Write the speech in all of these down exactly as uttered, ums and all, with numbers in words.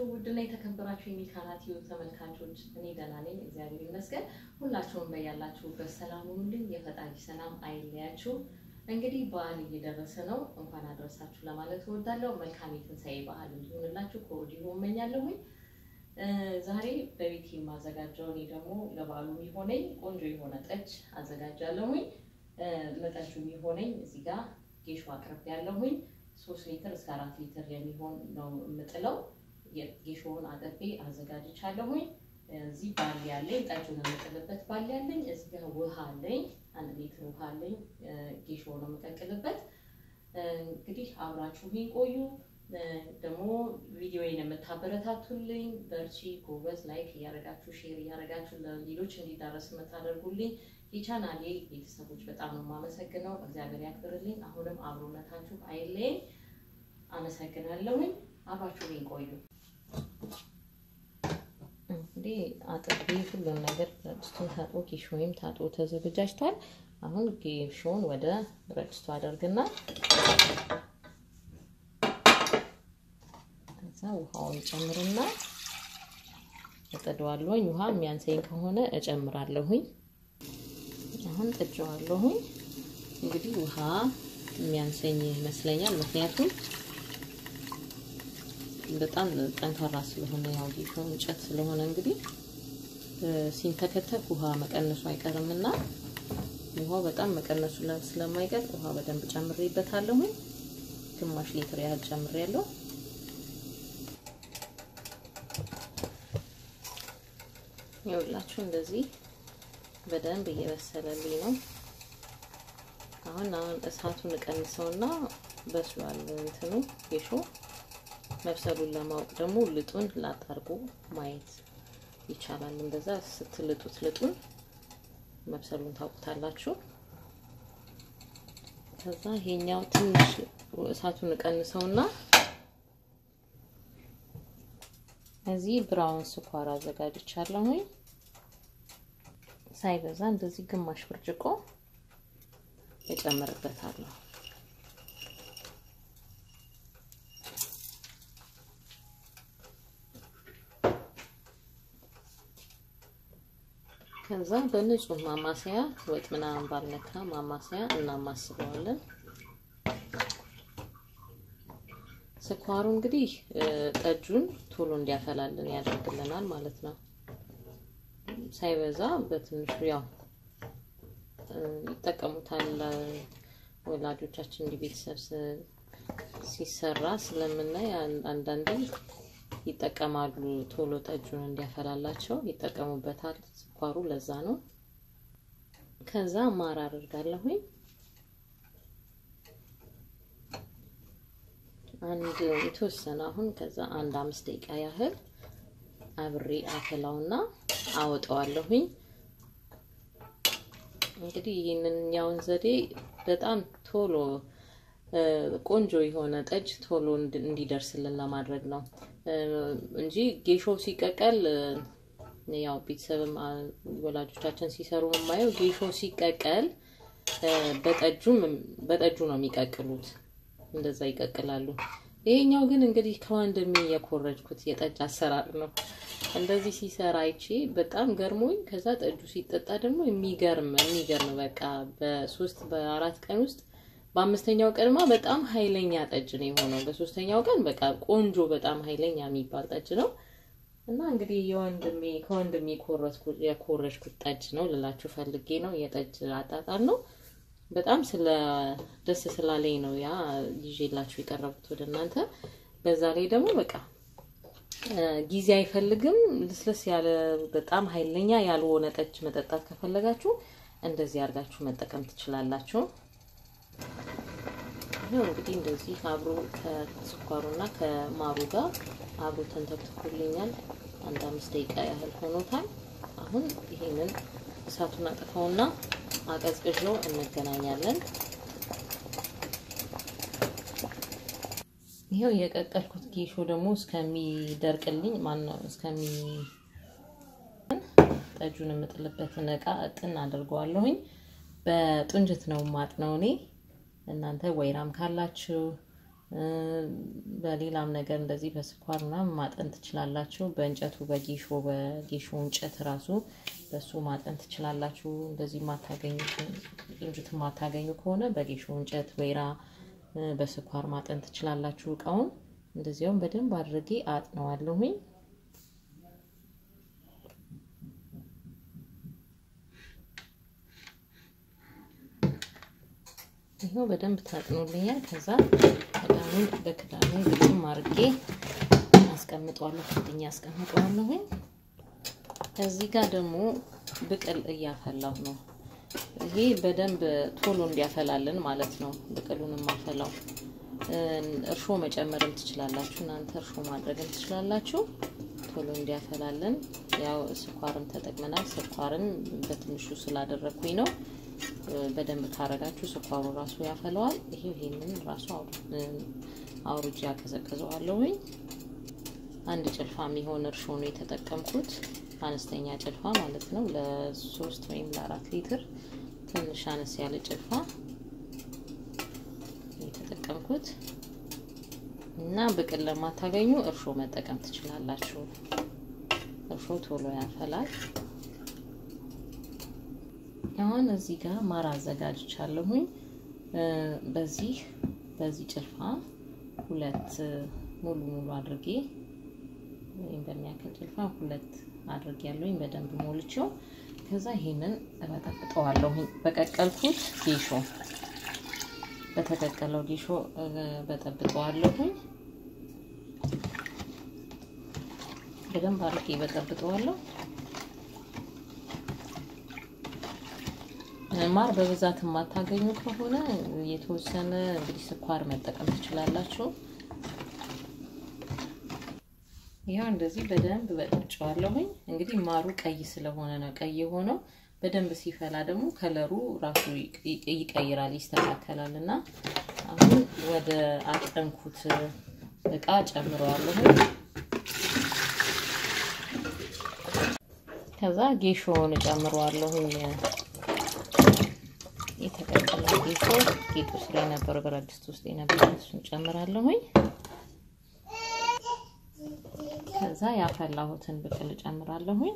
ናችሁ ውድና የተከበራችሁ የሚካናቲው ተመልካቾች እኔ ደህና ነኝ እግዚአብሔር ይመስገን ሁላችሁም በያላችሁበት ሰላም ሁኑልኝ የፈጣሪ ሰላም አይለያችሁ እንግዲህ በዓል እየደረሰ ነው እንኳን አደረሳችሁ ለማለት እወዳለሁ መልካም የትንሳኤ በዓል እንዲሆንላችሁ ከወዲሁ እመኛለሁ ዛሬ በቤቴ ማዘጋጀው እኔ ደግሞ ለበዓሉ የሚሆነኝ ቆንጆ የሆነ ጠጅ አዘጋጃለሁ ለጠጁ የሚሆነኝ እዚህ ጋር ጌሾ አቅርብ ያለሁኝ ሶስት ሊትር እስከ አራት ሊትር የሚሆን ነው የምጥለው የጌሾውን አጥቤ አዘጋጅቻለሁኝ እዚህ ባል ያለኝ ጠጁን የምጥልበት ባል ያለኝ እዚህ ጋር ውሃ አለኝ አንድ ሊትር ውሃ አለኝ ጌሾውን የምቀቅልበት እንግዲህ አብራችሁኝ ቆዩ ደግሞ ቪዲዮዬን የምታበረታቱልኝ በርቺ ጎበዝ ላይክ ያረጋችሁ ሼር ያረጋችሁ ለሌሎች እንዲዳረስ መታደርጉልኝ የቻናሌ ቤተሰቦች በጣም ነው ማመሰግነው እግዚአብሔር ያክብርልኝ አሁንም አብሮነታችሁ አይለኝ አመሰግናለሁኝ አባችሁኝ ቆዩ እንዴ አጥቤ ሁሉን ነገር ረጭቶ ታጥቦ ጌሾውም ታጥቦ ተዘጋጅቷል አሁን ጌሾውን ወደ ረጭቶ አደርግና ከዛ ውሃውን ጨምርና እጠደዋለሁኝ ውሃ የሚያንሰኝ ከሆነ እጨምራለሁኝ አሁን ጥጃዋለሁኝ እንግዲህ ውሃ የሚያንሰኝ ይመስለኛል ምክንያቱም በጣም ጠንካራ ስለሆነ ያው ጌሾው እንጨት ስለሆነ እንግዲህ ሲንተከተክ ውሃ መቀነሱ አይቀርምና ውሃው በጣም መቀነሱ ስለማይቀር ውሃ በደንብ ጨምሬበታለሁ ግማሽ ሊትር ያህል ጨምሬያለሁ ይኸውላችሁ እንደዚህ በደንብ እየበሰለልኝ ነው አሁን አሁን እሳቱን ቀንሰውና በስሏል እንትኑ ጌሾ መብሰሉን ለማወቅ ደግሞ ልጡን ላጣርቁ ማየት ይቻላል እንደዛ ስትልጡት ልጡን መብሰሉን ታውቁታላችሁ ከዛ ይሄኛው ትንሽ እሳቱን ቀንሰውና እዚህ ብራውን ስኳር አዘጋጅቻለሁ ሳይበዛ እንደዚህ ግማሽ ብርጭቆ እጨምርበታለሁ ከዛ በንጹህ ማማሰያ ወጥ ምናምን ባልነካ ማማሰያ እናማስለዋለን ስኳሩ እንግዲህ ጠጁን ቶሎ እንዲያፈላልን ያደርግልናል ማለት ነው ሳይበዛ በትንሹ ያው ይተቀሙታል ወላጆቻችን ዲቤተሰብ ሲሰራ ስለምናይ አንዳንዴ ይተቀማሉ ቶሎ ጠጁን እንዲያፈላላቸው ይተቀሙበታል ስኳሩ ለዛ ነው ከዛ ማር አድርጋለሁኝ አንድ የተወሰነ አሁን ከዛ አንድ አምስት ደቂቃ ያህል አብሬ አፈላውና አወጣዋለሁኝ እንግዲህ ይሄንኛውን ዘዴ በጣም ቶሎ ቆንጆ የሆነ ጠጅ ቶሎ እንዲደርስልን ለማድረግ ነው እንጂ ጌሾ ሲቀቀል ያው ቤተሰብም ወላጆቻችን ሲሰሩ ማየው ጌሾ ሲቀቀል በጠጁም በጠጁ ነው የሚቀቅሉት እንደዛ ይቀቅላሉ ይሄኛው ግን እንግዲህ ከወንድሜ የኮረጅኩት የጠጅ አሰራር ነው እንደዚህ ሲሰራ አይቺ በጣም ገርሞኝ ከዛ ጠጁ ሲጠጣ ደግሞ የሚገርም የሚገርም በቃ በሶስት በአራት ቀን ውስጥ በአምስተኛው ቀንማ በጣም ኃይለኛ ጠጅ ነው የሆነው በሶስተኛው ቀን በቃ ቆንጆ በጣም ኃይለኛ የሚባል ጠጅ ነው እና እንግዲህ የወንድሜ ከወንድሜ ኮረጅኩት የኮረጅኩት ጠጅ ነው ልላችሁ ፈልጌ ነው የጠጅ አጣጣል ነው በጣም ስለ ደስ ስላለኝ ነው ያ ይዤላችሁ የቀረብኩት ወደናንተ በዛ ላይ ደግሞ በቃ ጊዜ አይፈልግም ለስለስ ያለ በጣም ኃይለኛ ያልሆነ ጠጅ መጠጣት ከፈለጋችሁ እንደዚህ አርጋችሁ መጠቀም ትችላላችሁ ነው እንግዲህ እንደዚህ አብሮ ከስኳሩና ከማሩ ጋር አብሮ ተንተክቶልኛል አንድ አምስት ደቂቃ ያህል ሆኖታል አሁን ይሄንን እሳቱን አጥፋውና አቀዝቅዤው እንገናኛለን ይሄው የቀቀልኩት ጌሾ ደግሞ እስከሚደርቅልኝ ማነው እስከሚ ጠጁን የምጥልበትን እቃ እጥን አድርገዋለሁኝ በጥንጅት ነው ማጥነው እኔ እናንተ ወይራም ካላችሁ በሌላም ነገር እንደዚህ በስኳርና ማጠን ትችላላችሁ በእንጨቱ በጌሾ በጌሾ እንጨት ራሱ በሱ ማጠን ትችላላችሁ እንደዚህ ማታገኙ እንጨት ማታገኙ ከሆነ በጌሾ እንጨት ወይራ በስኳር ማጠን ትችላላችሁ እቃውን እንደዚያውም በደንብ አድርጌ አጥነዋለሁኝ ይሄው በደንብ ታጥኖልኛል ከዛ ክዳኑን በክዳኑ ግጥም አድርጌ አስቀምጣለሁ ፍጥኛ አስቀምጣለሁ እዚህ ጋር ደግሞ ብቅል እያፈላሁ ነው ይሄ በደንብ ቶሎ እንዲያፈላልን ማለት ነው ብቅሉንም ማፈላው እርሾ መጨመርም ትችላላችሁ እናንተ እርሾ ማድረግም ትችላላችሁ ቶሎ እንዲያፈላልን ያው ስኳርም ተጠቅመናል ስኳርን በትንሹ ስላደረኩኝ ነው በደንብ ካረጋችሁ ስኳሩ ራሱ ያፈላዋል ይሄ ይሄንን ራሱ አውርጄ አቀዘቅዘዋለሁኝ አንድ ጭልፋ የሚሆን እርሾ ነው የተጠቀምኩት አነስተኛ ጭልፋ ማለት ነው ለ3 ወይም ለ4 ሊትር ትንሽ አነስ ያለ ጭልፋ የተጠቀምኩት እና ብቅል ለማታገኙ እርሾ መጠቀም ትችላላችሁ እርሾ ቶሎ ያፈላል አሁን እዚህ ጋር ማር አዘጋጅቻለሁኝ በዚህ በዚህ ጭልፋ ሁለት ሙሉ ሙሉ አድርጌ እንደሚያከል ጭልፋ ሁለት አድርጌያለሁኝ በደንብ ሞልቼው ከዛ ይሄንን እበጠብጠዋለሁኝ በቀቀልኩት ጌሾ በተቀቀለው ጌሾ በጠብጠዋለሁኝ በደንብ አድርጌ በጠብጠዋለሁ ማር በብዛት ማታገኙ ከሆነ የተወሰነ እንግዲህ ስኳር መጠቀም ትችላላችሁ ያው እንደዚህ በደንብ በጥብጨዋለሁኝ እንግዲህ ማሩ ቀይ ስለሆነ ነው ቀይ ሆኖ በደንብ ሲፈላ ደግሞ ከለሩ ራሱ ይቀይራል ይስተካከላልና አሁን ወደ አጠንኩት እቃ ጨምረዋለሁ ከዛ ጌሾውን ጨምረዋለሁ የተቀቀለ ጌሾ ጌጡ ስለ ነበር ብረት ድስት ውስጥ የነበረ እሱን ጨምራለሁኝ ከዛ ያፈላሁትን ብቅል ጨምራለሁኝ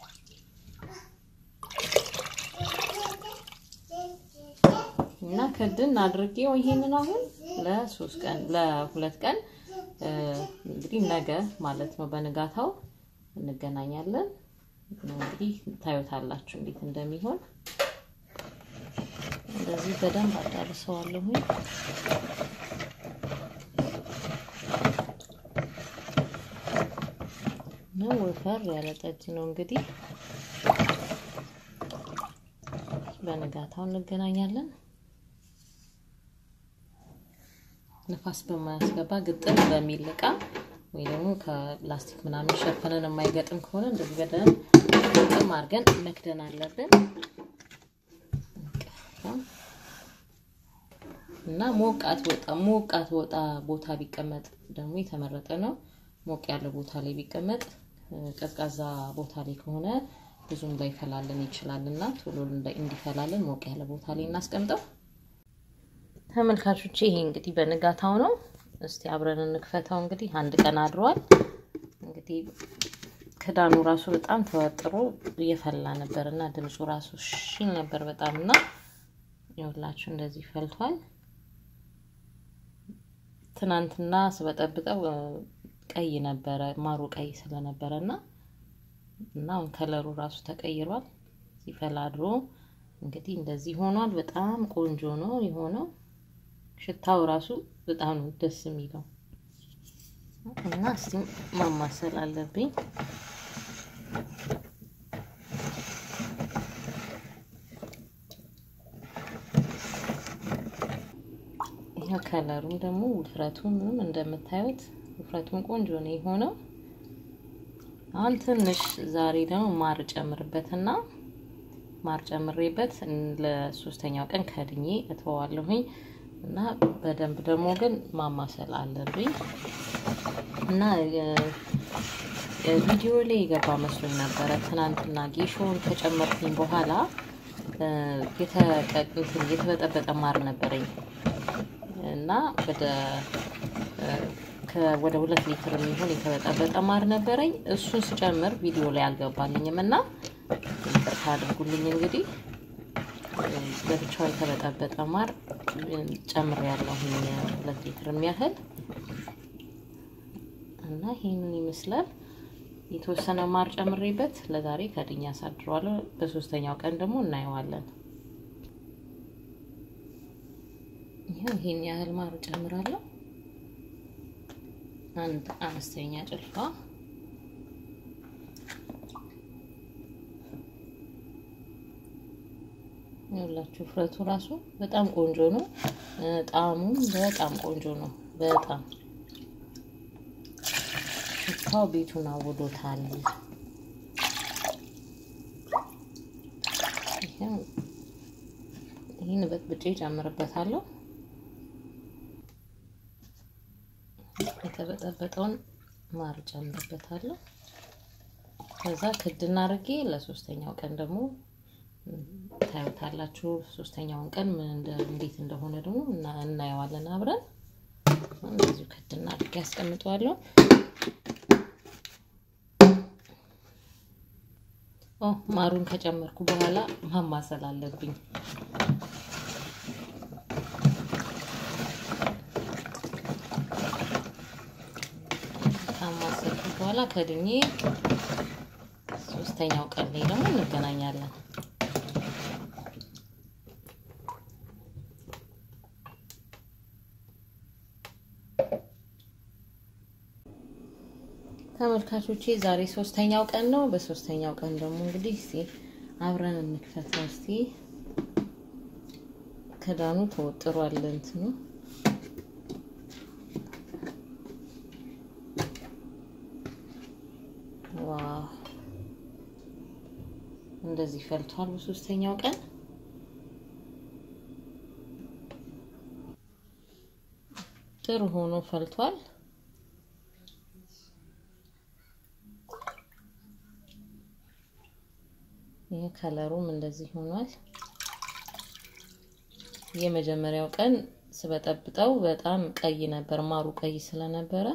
እና ከድን አድርጌው ይሄንን አሁን ለ3 ቀን ለ2 ቀን እንግዲህ ነገ ማለት ነው በንጋታው እንገናኛለን እንግዲህ ታዩታላችሁ እንዴት እንደሚሆን እንደዚህ በደንብ አዳርሰዋለሁ ነው ወፈር ያለ ጠጅ ነው እንግዲህ በንጋታው እንገናኛለን ንፋስ በማያስገባ ግጥም በሚልቃ ወይ ደግሞ ከፕላስቲክ ምናምን ሸፈነን የማይገጥም ከሆነ እንደዚህ በደንብ ግጥም አድርገን መክደን አለብን እና ሞቃት ወጣ ሞቃት ወጣ ቦታ ቢቀመጥ ደግሞ የተመረጠ ነው ሞቅ ያለ ቦታ ላይ ቢቀመጥ ቀዝቃዛ ቦታ ላይ ከሆነ ብዙም ላይፈላልን ይችላልና ቶሎ እንዲፈላልን ሞቅ ያለ ቦታ ላይ እናስቀምጠው ተመልካቾቼ ይሄ እንግዲህ በንጋታው ነው እስቲ አብረን እንክፈታው እንግዲህ አንድ ቀን አድሯል እንግዲህ ክዳኑ ራሱ በጣም ተወጥሮ እየፈላ ነበርና ድምጹ ራሱ ሽል ነበር በጣምና ይወላችሁ እንደዚህ ፈልቷል ትናንትና ስበጠብጠው ቀይ ነበር ማሩ ቀይ ስለነበረና እና ከለሩ ራሱ ተቀይሯል ሲፈላድሮ እንግዲህ እንደዚህ ሆኗል በጣም ቆንጆ ነው የሆነው ሽታው ራሱ በጣም ደስ የሚለው እና እስቲ ማማሰል አለብኝ ይሄ ከለሩ ደግሞ ውፍረቱን ምን እንደምታዩት ውፍረቱን ቆንጆ ነው የሆነው አሁን ትንሽ ዛሬ ደግሞ ማር ጨምርበትና ማር ጨምሬበት ለሶስተኛው ቀን ከድኜ እተዋለሁኝ እና በደንብ ደግሞ ግን ማማሰል አለብኝ እና ቪዲዮ ላይ ገባ መስሎኝ ነበር ትናንትና ጌሾን ከጨመርኩኝ በኋላ የተቀቀሉት የተበጠበጠ ማር ነበረኝ እና ወደ ከወደ ሁለት ሊትር የሚሆን የተበጠበጠ ማር ነበረኝ እሱን ስጨምር ቪዲዮ ላይ አልገባልኝም እና ይቅርታ አድርጉልኝ እንግዲህ በብቻው የተበጠበጠ ማር ጨምሬያለሁ ሁለት ሊትር የሚያህል እና ይሄንን ይመስላል የተወሰነ ማር ጨምሬበት ለዛሬ ከድኛ አሳድሯለሁ በሶስተኛው ቀን ደግሞ እናየዋለን ይሄን ያህል ማር ጨምራለሁ አንድ አነስተኛ ጭልፋ ይኸውላችሁ ፍረቱ ራሱ በጣም ቆንጆ ነው ጣዕሙም በጣም ቆንጆ ነው በጣም ሽታው ቤቱን አውዶታል ይሄን በጥብጬ ጨምርበታለሁ የተበጠበጠውን ማር ጨምርበታለሁ ከዛ ክድና አድርጌ ለሶስተኛው ቀን ደግሞ ታዩታላችሁ ሶስተኛውን ቀን ምን እንደ እንዴት እንደሆነ ደግሞ እናየዋለን አብረን እንደዚህ ክድና አድርጌ አስቀምጠዋለሁ ኦ ማሩን ከጨመርኩ በኋላ ማማሰል አለብኝ በኋላ ከድኜ ሶስተኛው ቀን ላይ ደግሞ እንገናኛለን ተመልካቾቼ ዛሬ ሶስተኛው ቀን ነው በሶስተኛው ቀን ደግሞ እንግዲህ እስቲ አብረን እንክፈተው እስቲ ከዳኑ ተወጥሯል እንትኑ ዋው እንደዚህ ፈልቷል በሶስተኛው ቀን ጥሩ ሆኖ ፈልቷል ይሄ ከለሩም እንደዚህ ሆኗል የመጀመሪያው ቀን ስበጠብጠው በጣም ቀይ ነበር ማሩ ቀይ ስለነበረ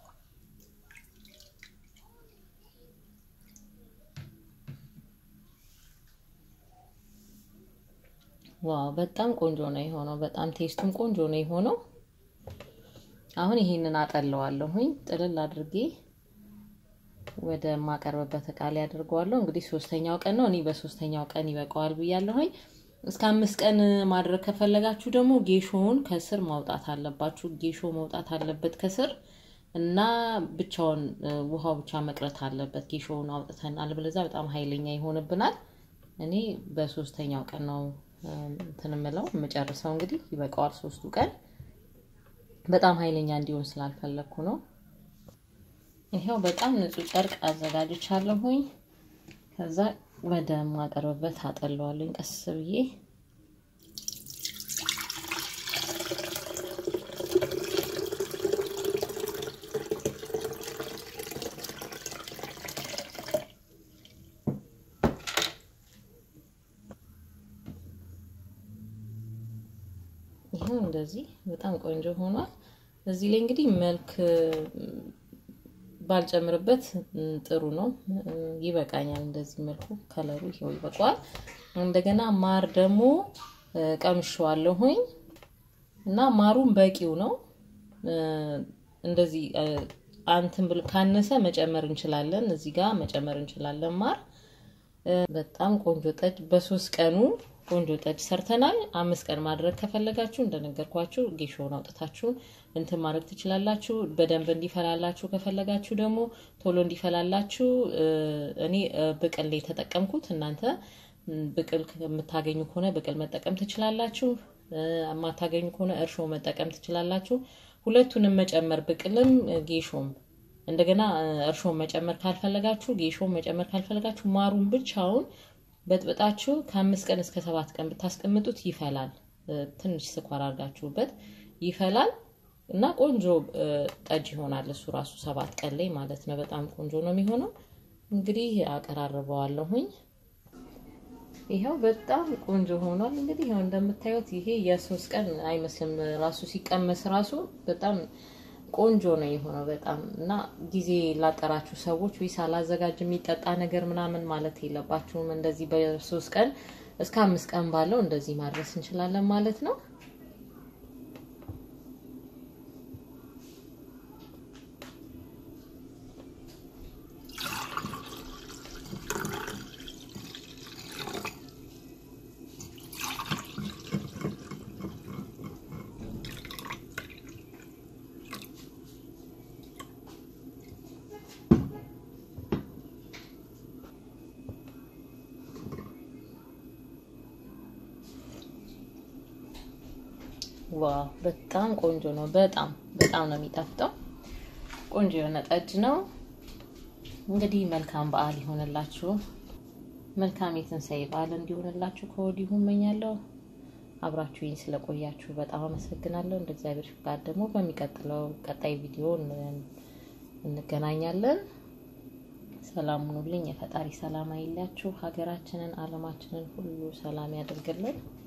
ዋው በጣም ቆንጆ ነው የሆነው በጣም ቴስቱም ቆንጆ ነው የሆነው አሁን ይሄንን አጠለዋለሁኝ ጥልል አድርጌ ወደ ማቀርበበት እቃ ላይ አድርጓለሁ እንግዲህ ሶስተኛው ቀን ነው እኔ በሶስተኛው ቀን ይበቃዋል ብያለሁኝ እስከ አምስት ቀን ማድረግ ከፈለጋችሁ ደግሞ ጌሾውን ከስር ማውጣት አለባችሁ ጌሾ መውጣት አለበት ከስር እና ብቻውን ውሃው ብቻ መቅረት አለበት ጌሾውን አውጥተን አልበለዚያ በጣም ኃይለኛ ይሆንብናል እኔ በሶስተኛው ቀን ነው ተነመለው መጨረሻው እንግዲህ ይበቃዋል ሶስቱ ቀን በጣም ኃይለኛ እንዲሆን ስላልፈለኩ ነው ይሄው በጣም ንጹህ ጨርቅ አዘጋጅቻለሁኝ ከዛ ወደ ማቀርበበት አጠለዋለሁ ቀስ ብዬ ይሄው እንደዚህ በጣም ቆንጆ ሆኗል እዚህ ላይ እንግዲህ መልክ ባልጨምርበት ጥሩ ነው ይበቃኛል እንደዚህ መልኩ ከለሩ ይሄው ይበቃዋል እንደገና ማር ደግሞ ቀምሼዋለሁኝ እና ማሩን በቂው ነው እንደዚህ አንተም ብለ ካነሰ መጨመር እንችላለን እዚህ ጋር መጨመር እንችላለን ማር በጣም ቆንጆ ጠጅ በሶስት ቀኑ ቆንጆ ጠጅ ሰርተናል አምስት ቀን ማድረግ ከፈለጋችሁ እንደነገርኳችሁ ጌሾውን አውጥታችሁ እንትን ማድረግ ትችላላችሁ በደንብ እንዲፈላላችሁ ከፈለጋችሁ ደግሞ ቶሎ እንዲፈላላችሁ እኔ ብቅል ላይ ተጠቀምኩት እናንተ ብቅል ከምታገኙ ከሆነ ብቅል መጠቀም ትችላላችሁ ማታገኙ ከሆነ እርሾ መጠቀም ትችላላችሁ ሁለቱንም መጨመር ብቅልም ጌሾም እንደገና እርሾ መጨመር ካልፈለጋችሁ ጌሾም መጨመር ካልፈለጋችሁ ማሩን ብቻውን በጥብጣችሁ ከአምስት ቀን እስከ ሰባት ቀን ብታስቀምጡት ይፈላል ትንሽ ስኳር አድርጋችሁበት ይፈላል እና ቆንጆ ጠጅ ይሆናል እሱ ራሱ ሰባት ቀን ላይ ማለት ነው በጣም ቆንጆ ነው የሚሆነው እንግዲህ አቀራርበዋለሁኝ ይሄው በጣም ቆንጆ ሆኗል እንግዲህ ይሄው እንደምታዩት ይሄ የሶስት ቀን አይመስልም ራሱ ሲቀመስ ራሱ በጣም ቆንጆ ነው የሆነው በጣም እና ጊዜ ላጠራችሁ ሰዎች ወይ ሳላዘጋጅ የሚጠጣ ነገር ምናምን ማለት የለባችሁም እንደዚህ በሶስት ቀን እስከ አምስት ቀን ባለው እንደዚህ ማድረስ እንችላለን ማለት ነው ዋው በጣም ቆንጆ ነው በጣም በጣም ነው የሚጣፍጠው ቆንጆ የሆነ ጠጅ ነው እንግዲህ መልካም በዓል ይሆንላችሁ መልካም የትንሳኤ በዓል እንዲሆንላችሁ ከወዲሁ እመኛለሁ አብራችሁኝ ስለቆያችሁ በጣም አመሰግናለሁ እንደ እግዚአብሔር ፍቃድ ደግሞ በሚቀጥለው ቀጣይ ቪዲዮ እንገናኛለን ሰላም ሁኑልኝ የፈጣሪ ሰላም አይለያችሁ ሀገራችንን ዓለማችንን ሁሉ ሰላም ያድርግልን